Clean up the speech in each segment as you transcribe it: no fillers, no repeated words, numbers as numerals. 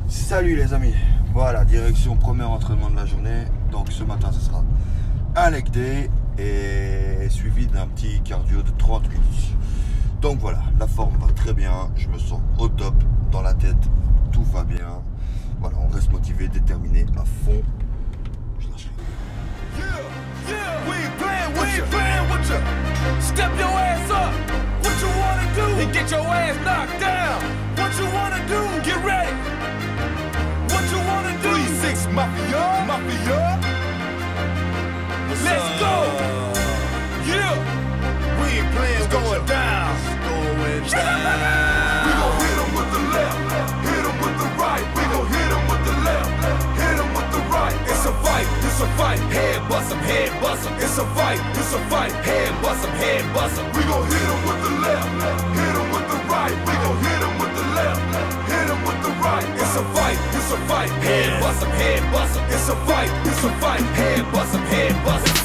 Salut les amis, voilà, direction premier entraînement de la journée. Donc ce matin ce sera un leg day et suivi d'un petit cardio de 30 minutes. Donc voilà, la forme va très bien, je me sens au top, dans la tête, tout va bien. Voilà, on reste motivé, déterminé, à fond. Je lâche rien. Step your ass up. What you wanna do? And get your ass knocked down. What you wanna do? Get ready. What you wanna do? 3-6 Mafia, Mafia. Let's go. Yeah. We ain't playing. It's going down. It's going down. We gon' hit 'em with the left, hit 'em with the right. We gon' hit 'em with the left, hit 'em with the right. It's a fight, it's a fight. Head bust 'em, head bust 'em. It's a fight, it's a fight. Head bust 'em, head bust 'em. We gon' hit 'em with the left, hit 'em with the right. We gon' hit 'em with the left, hit 'em with the right. It's a fight, it's a fight. Head bust 'em, head bust 'em. It's a fight, it's a fight. Head bust 'em, head bust 'em.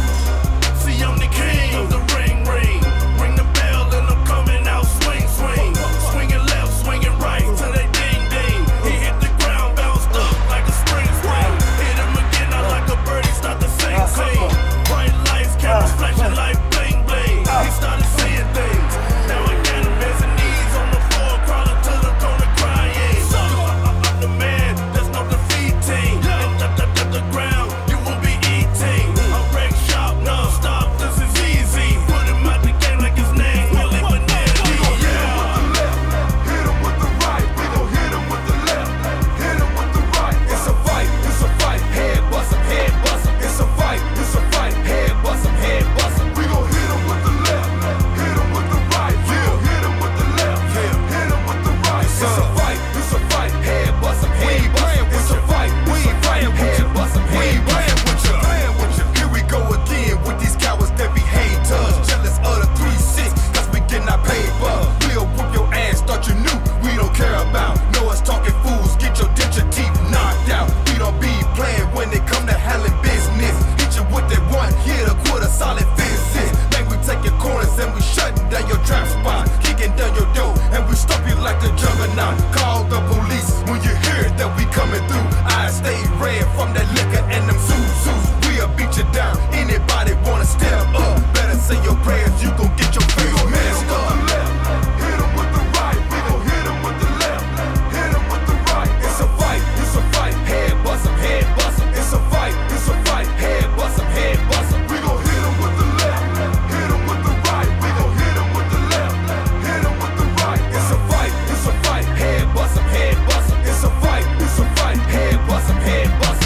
See, I'm the king of the ring, ring. Ring the bell and I'm coming out swing, swing. Swinging left, swinging right till they ding, ding. He hit the ground, bounced up like a spring, spring. Hit him again, I like a birdie, start the same thing. Bright lights, cameras flashing like bling, bling. He started seeing things. Now I got him as a knees on the floor, crawling to the corner crying. I'm the man, there's no defeating. And at the ground, you will be eating. I'm wreck shop, non-stop, this is easy. Put him out the game like his name, Willie Benetti. We gon' hit him with the left, hit him with the right. We gon' hit him with the left, hit him with the right. It's a fight, it's a fight. Head bust 'em, head bust 'em. It's a fight, it's a fight. Head bust 'em, head bust 'em. We gon' hit him with the left, hit him with the right. We gon' hit him with the left, hit him with the right. It's a fight, it's a fight. Head bust 'em, head bust 'em. It's a fight, it's a fight. Head bust 'em, head bust 'em. Here we go again with these cowards that be haters. Jealous of the 3-6, cause we get our paper. We'll whoop your ass, thought you knew we don't care about. No one's talking fools, get your denture teeth knocked out. We don't be playing when it come to handling business. Hit you with that one hit, a quarter solid fences. Man, we take your corners and we shutting down your trap spot. Kicking down your door and we stop you like the juggernaut. Call the police when you hear that we coming through. I stay red from that liquor and them zoos. We'll beat you down. Anybody wanna step up? Better say your prayers, you gon' get your face messed up. Hit 'em with the right. We gon' hit 'em with the left, hit 'em with the right. It's a fight, it's a fight. Head bust 'em, head bust 'em. It's a fight, it's a fight. Head bust 'em, head bust 'em. We gon' hit 'em with the left, hit 'em with the right. We gon' hit 'em with the left, hit 'em with the right. It's a fight, it's a fight. Head bust 'em, head bust 'em. It's a fight, it's a fight. Head bust 'em, head bust 'em.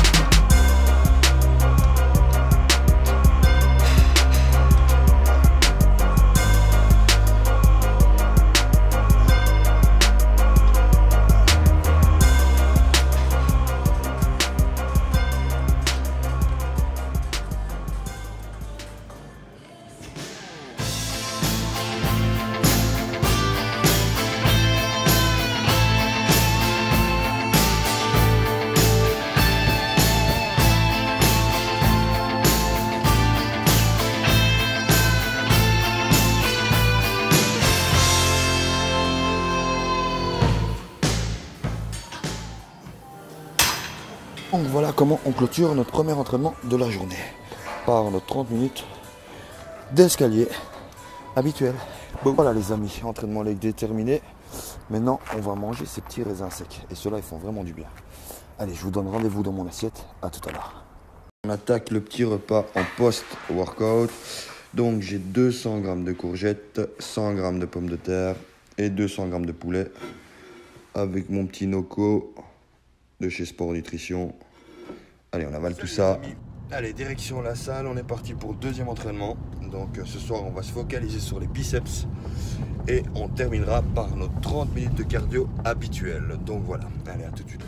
Donc voilà comment on clôture notre premier entraînement de la journée. Par notre 30 minutes d'escalier habituel. Bon voilà les amis, entraînement leg day terminé. Maintenant on va manger ces petits raisins secs. Et ceux-là ils font vraiment du bien. Allez, je vous donne rendez-vous dans mon assiette. À tout à l'heure. On attaque le petit repas en post-workout. Donc j'ai 200 g de courgettes, 100 g de pommes de terre et 200 g de poulet. Avec mon petit Noco de chez Sport Nutrition. Allez, on avale tout ça. Allez, direction la salle, on est parti pour le deuxième entraînement. Donc ce soir, on va se focaliser sur les biceps. Et on terminera par nos 30 minutes de cardio habituel. Donc voilà, allez, à tout de suite.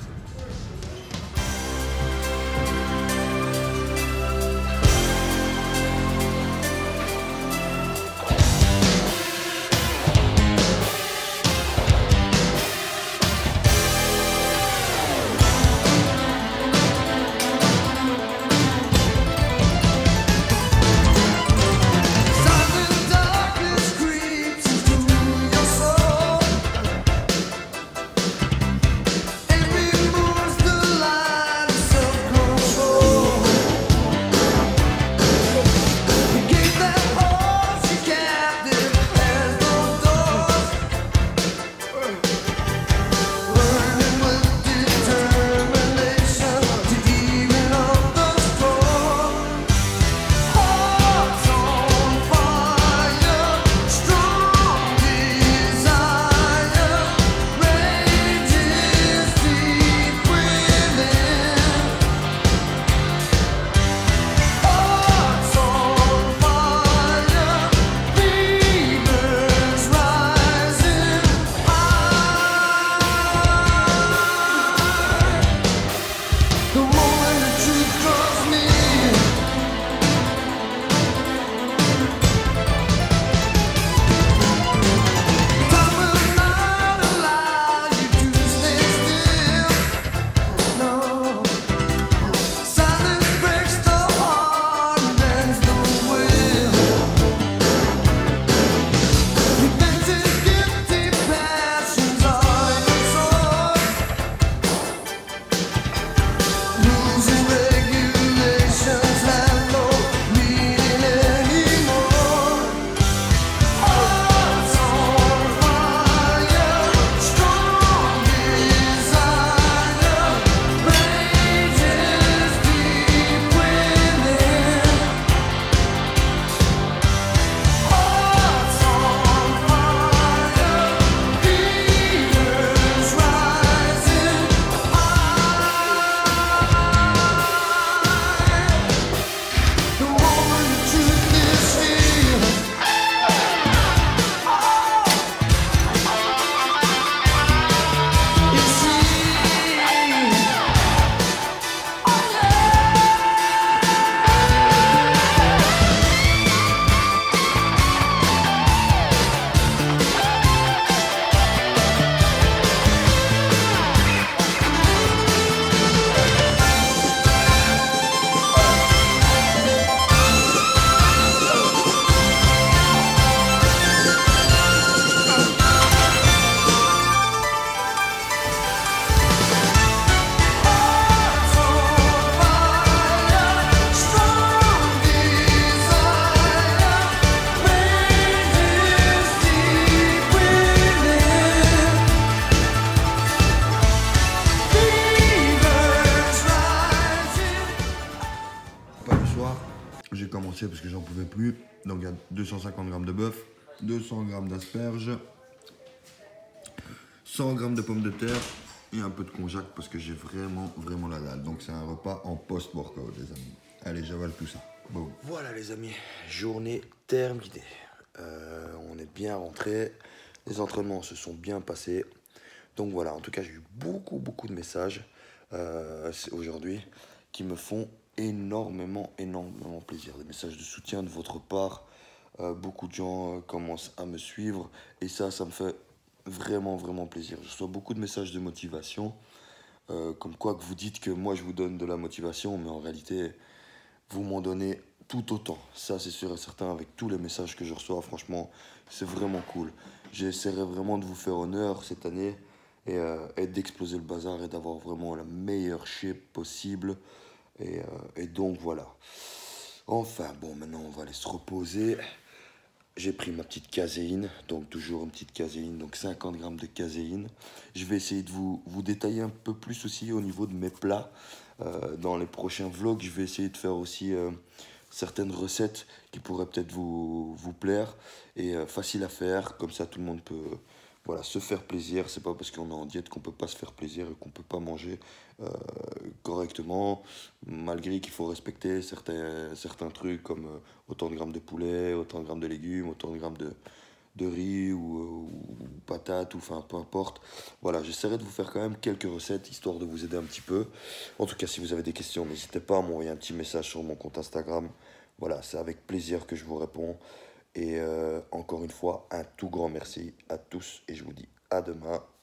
Every plus. Donc il y a 250 g de bœuf, 200 g d'asperges, 100 g de pommes de terre et un peu de konjac parce que j'ai vraiment la dalle. Donc c'est un repas en post-workout les amis. Allez, j'avale tout ça. Bon. Voilà les amis, journée terminée. On est bien rentré, les entraînements se sont bien passés. Donc voilà, en tout cas j'ai eu beaucoup de messages aujourd'hui qui me font énormément plaisir. Des messages de soutien de votre part. Beaucoup de gens commencent à me suivre et ça me fait vraiment plaisir. Je reçois beaucoup de messages de motivation, comme quoi que vous dites que moi je vous donne de la motivation, mais en réalité vous m'en donnez tout autant. Ça c'est sûr et certain, avec tous les messages que je reçois, franchement c'est vraiment cool. J'essaierai vraiment de vous faire honneur cette année et d'exploser le bazar et d'avoir vraiment la meilleure shape possible. Et donc voilà. Enfin bon, maintenant on va aller se reposer. J'ai pris ma petite caséine, donc toujours une petite caséine, donc 50 g de caséine. Je vais essayer de vous détailler un peu plus aussi au niveau de mes plats. Dans les prochains vlogs, je vais essayer de faire aussi certaines recettes qui pourraient peut-être vous plaire et faciles à faire, comme ça tout le monde peut voilà, se faire plaisir. C'est pas parce qu'on est en diète qu'on peut pas se faire plaisir et qu'on peut pas manger correctement, malgré qu'il faut respecter certains trucs comme autant de grammes de poulet, autant de grammes de légumes, autant de grammes de riz ou patates, ou enfin peu importe. Voilà, j'essaierai de vous faire quand même quelques recettes histoire de vous aider un petit peu. En tout cas, si vous avez des questions, n'hésitez pas à m'envoyer un petit message sur mon compte Instagram. Voilà, c'est avec plaisir que je vous réponds. Et encore une fois, un tout grand merci à tous et je vous dis à demain.